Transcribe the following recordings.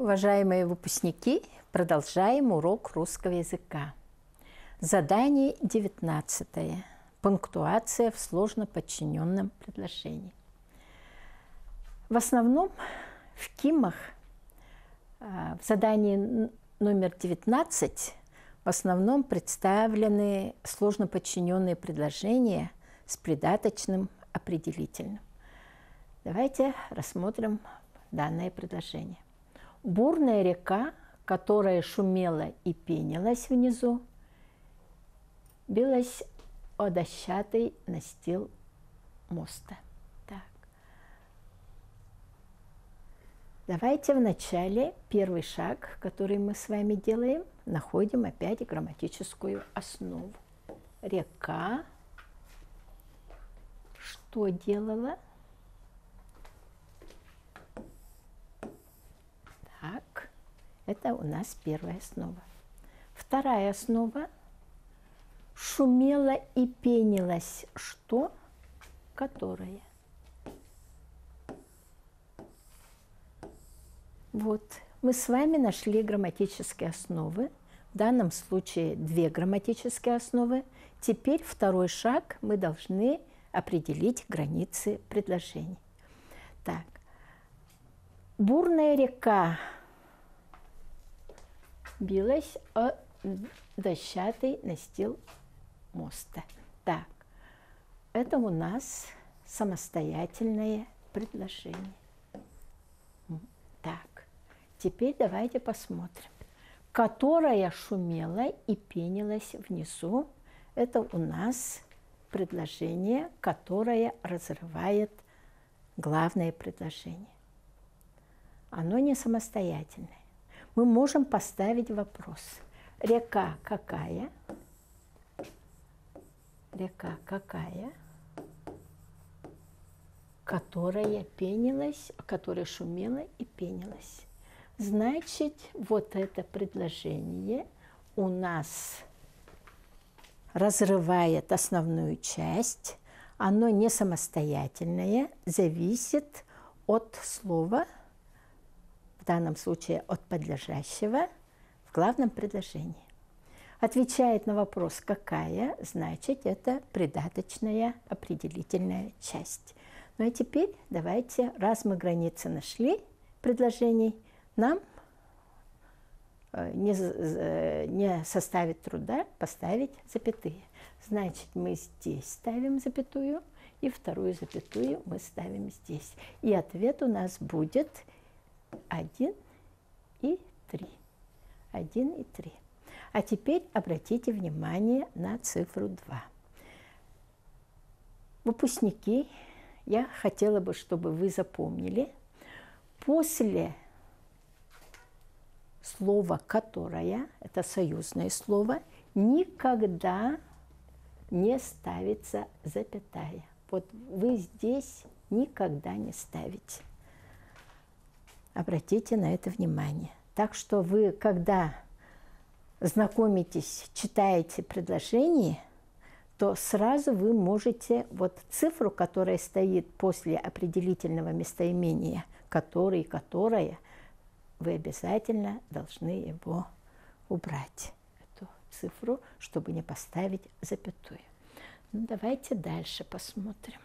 уважаемые выпускники, продолжаем урок русского языка. Задание 19. Пунктуация в сложно подчиненном предложении. В основном в КИМах в задании номер 19 в основном представлены сложно подчиненные предложения с придаточным определительным. Давайте рассмотрим данное предложение. Бурная река, которая шумела и пенилась внизу, билась о дощатый настил моста. Так. Давайте вначале первый шаг, который мы с вами делаем, находим опять грамматическую основу. Река что делала? Так, это у нас первая основа. Вторая основа. Шумела и пенилась что? Которая. Вот, мы с вами нашли грамматические основы. В данном случае две грамматические основы. Теперь второй шаг. Мы должны определить границы предложений. Так. Бурная река билась о дощатый настил моста. Так, это у нас самостоятельное предложение. Так, теперь давайте посмотрим. Которая шумела и пенилась внизу, это у нас предложение, которое разрывает главное предложение. Оно не самостоятельное. Мы можем поставить вопрос. Река какая? Река какая? Которая пенилась, которая шумела и пенилась. Значит, вот это предложение у нас разрывает основную часть. Оно не самостоятельное, зависит от слова, в данном случае от подлежащего, в главном предложении. Отвечает на вопрос «какая?», значит, это придаточная определительная часть. Ну а теперь давайте, раз мы границы нашли предложений, нам не составит труда поставить запятые. Значит, мы здесь ставим запятую, и вторую запятую мы ставим здесь. И ответ у нас будет 1 и 3. 1 и 3. А теперь обратите внимание на цифру 2. Выпускники, я хотела бы, чтобы вы запомнили, после слова «которая», это союзное слово, никогда не ставится запятая. Вот вы здесь никогда не ставите. Обратите на это внимание. Так что вы, когда знакомитесь, читаете предложение, то сразу вы можете вот цифру, которая стоит после определительного местоимения «который», «которая», вы обязательно должны его убрать, эту цифру, чтобы не поставить запятую. Ну, давайте дальше посмотрим.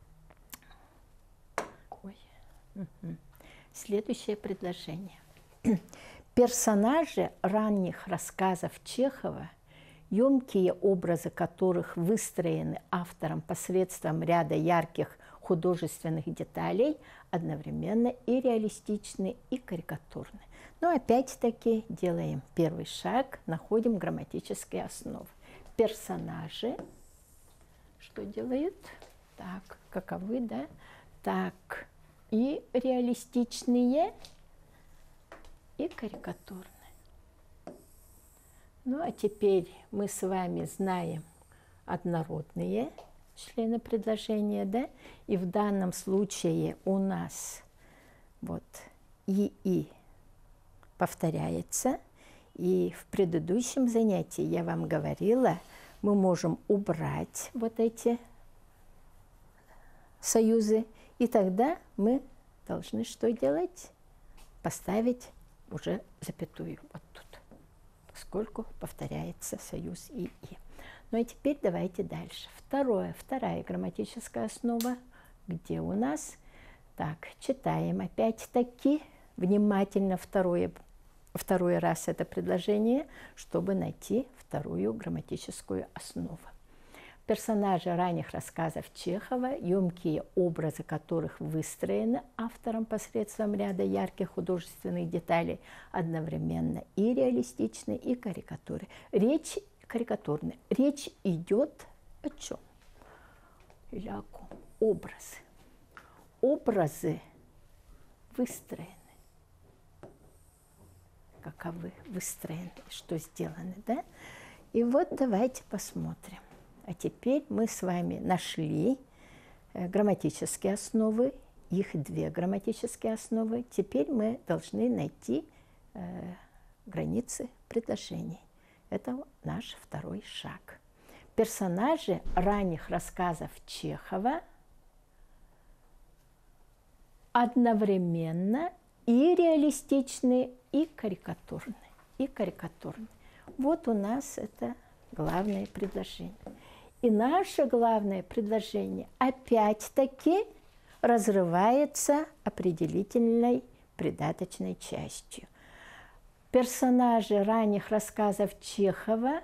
Ой. Угу. Следующее предложение. Персонажи ранних рассказов Чехова, емкие образы которых выстроены автором посредством ряда ярких художественных деталей, одновременно и реалистичны, и карикатурны. Но опять-таки делаем первый шаг, находим грамматические основы. Персонажи, что делают? Так, каковы, да? Так, и реалистичные, и карикатурные. Ну, а теперь мы с вами знаем однородные члены предложения, да? И в данном случае у нас вот и повторяется. И в предыдущем занятии я вам говорила, мы можем убрать вот эти союзы, и тогда мы должны что делать? Поставить уже запятую вот тут, поскольку повторяется союз и. Ну и теперь давайте дальше. Вторая грамматическая основа, где у нас, так, читаем опять-таки внимательно второй раз это предложение, чтобы найти вторую грамматическую основу. Персонажи ранних рассказов Чехова, емкие образы которых выстроены автором посредством ряда ярких художественных деталей, одновременно и реалистичны, и карикатуры. Речь идет о чем? Или о ком? Образы. Образы выстроены. Каковы выстроены, что сделаны, да? И вот давайте посмотрим. А теперь мы с вами нашли грамматические основы, их две грамматические основы. Теперь мы должны найти границы предложений. Это наш второй шаг. Персонажи ранних рассказов Чехова одновременно и реалистичны, и карикатурны. Вот у нас это главное предложение. И наше главное предложение опять-таки разрывается определительной придаточной частью. Персонажи ранних рассказов Чехова,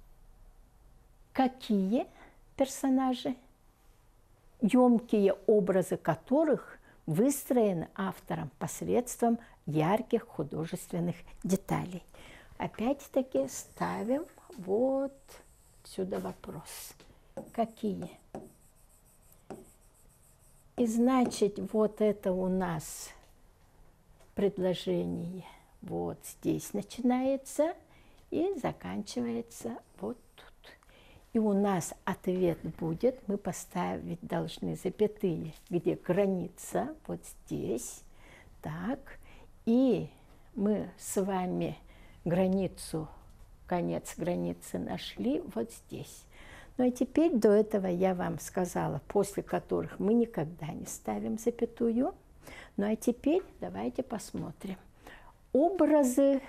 какие персонажи, емкие образы которых выстроены автором посредством ярких художественных деталей. Опять-таки ставим вот сюда вопрос. Какие? И значит, вот это у нас предложение вот здесь начинается и заканчивается вот тут. И у нас ответ будет, мы поставить должны запятые, где граница, вот здесь, так. И мы с вами границу, конец границы нашли вот здесь. Ну и теперь до этого я вам сказала, после которых мы никогда не ставим запятую. Ну а теперь давайте посмотрим. Образы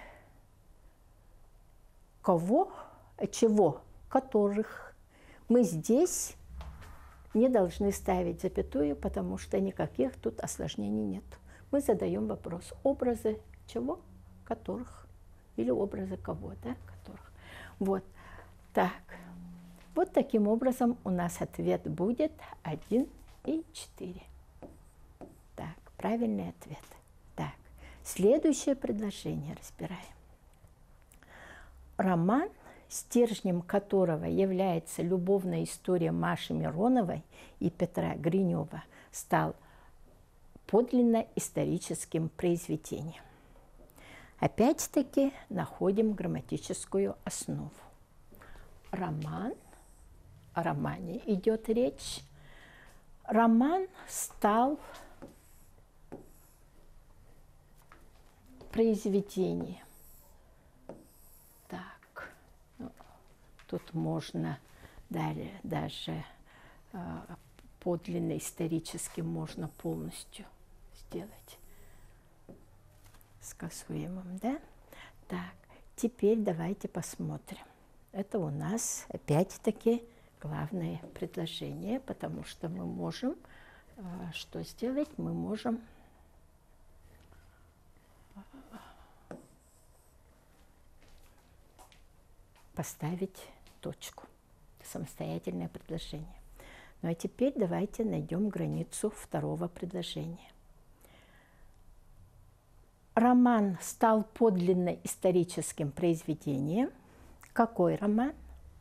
чего, которых мы здесь не должны ставить запятую, потому что никаких тут осложнений нет. Мы задаем вопрос, образы чего, которых, или образы кого, да, которых. Вот так. Вот таким образом у нас ответ будет 1 и 4. Так, правильный ответ. Так, следующее предложение разбираем. Роман, стержнем которого является любовная история Маши Мироновой и Петра Гринева, стал подлинно историческим произведением. Опять-таки находим грамматическую основу. Роман, о романе идет речь. Роман стал произведением. Так, ну, тут можно далее даже подлинно историческим можно полностью сделать сказуемым, да? Так, теперь давайте посмотрим. Это у нас опять-таки главное предложение, потому что мы можем что сделать? Мы можем поставить точку. Самостоятельное предложение. Ну а теперь давайте найдем границу второго предложения. Роман стал подлинно историческим произведением. Какой роман?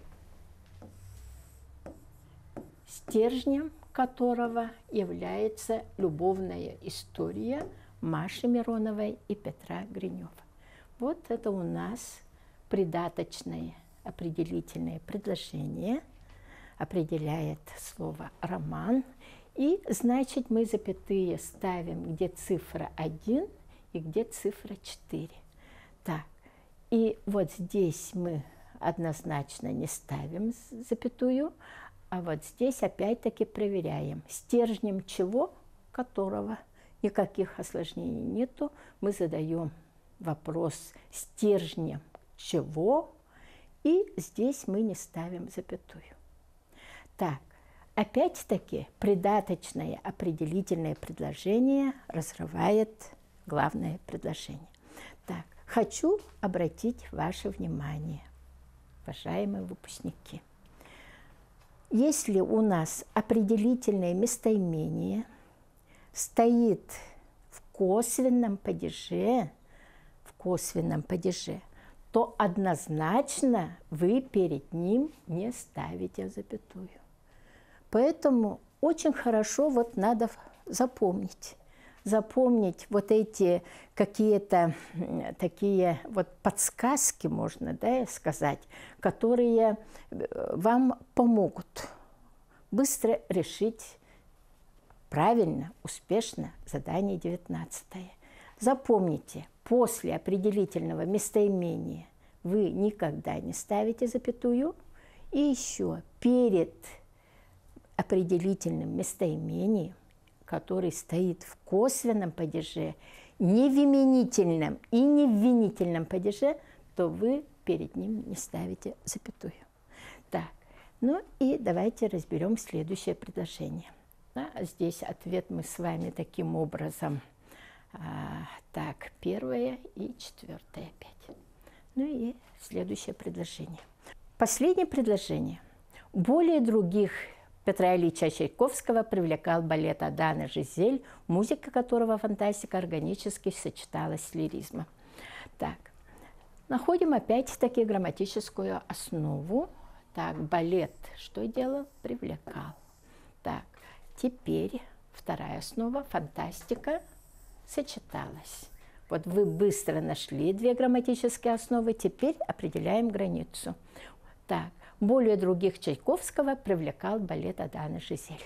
Стержнем которого является любовная история Маши Мироновой и Петра Гринева. Вот это у нас придаточное определительное предложение, определяет слово «роман». И, значит, мы запятые ставим, где цифра 1 и где цифра 4. Так, и вот здесь мы однозначно не ставим запятую, а вот здесь опять-таки проверяем, стержнем чего, которого никаких осложнений нету, мы задаем вопрос стержнем чего, и здесь мы не ставим запятую. Так, опять-таки придаточное определительное предложение разрывает главное предложение. Так, хочу обратить ваше внимание, уважаемые выпускники. Если у нас определительное местоимение стоит в косвенном падеже, то однозначно вы перед ним не ставите запятую. Поэтому очень хорошо вот надо запомнить вот эти какие-то такие вот подсказки, можно, да, сказать, которые вам помогут быстро решить правильно, успешно задание 19. Запомните, после определительного местоимения вы никогда не ставите запятую, и еще перед определительным местоимением, который стоит в косвенном падеже, не в именительном и не в винительном падеже, то вы перед ним не ставите запятую. Так, ну и давайте разберем следующее предложение. Да, здесь ответ мы с вами таким образом. Так, первое и четвертое опять. Ну и следующее предложение. Последнее предложение. Более других Петра Ильича Чайковского привлекал балет «Адан и Жизель», музыка которого фантастика органически сочеталась с лиризмом. Так, находим опять-таки грамматическую основу. Так, балет что делал? Привлекал. Так, теперь вторая основа, фантастика, сочеталась. Вот вы быстро нашли две грамматические основы, теперь определяем границу. Так, более других Чайковского привлекал балет «Адан и Жизель».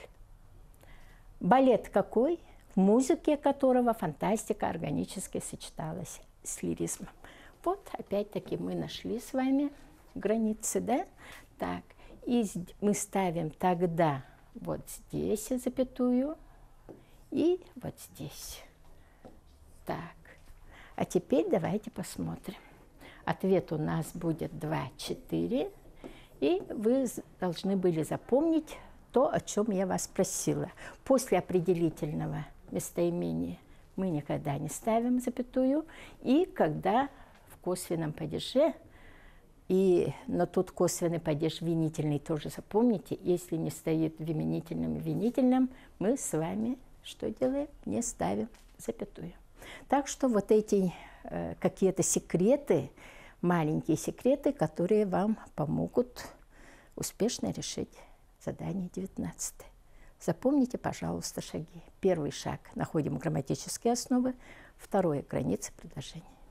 Балет какой? В музыке которого фантастика органически сочеталась с лиризмом. Вот опять-таки мы нашли с вами границы, да? Так, и мы ставим тогда вот здесь запятую и вот здесь. Так, а теперь давайте посмотрим. Ответ у нас будет 2, 4. И вы должны были запомнить то, о чем я вас просила. После определительного местоимения мы никогда не ставим запятую. И когда в косвенном падеже, но тут косвенный падеж винительный тоже запомните, если не стоит в именительном и винительном, мы с вами что делаем? Не ставим запятую. Так что вот эти какие-то секреты, маленькие секреты, которые вам помогут успешно решить задание 19. Запомните, пожалуйста, шаги. Первый шаг – находим грамматические основы. Второе – границы предложений.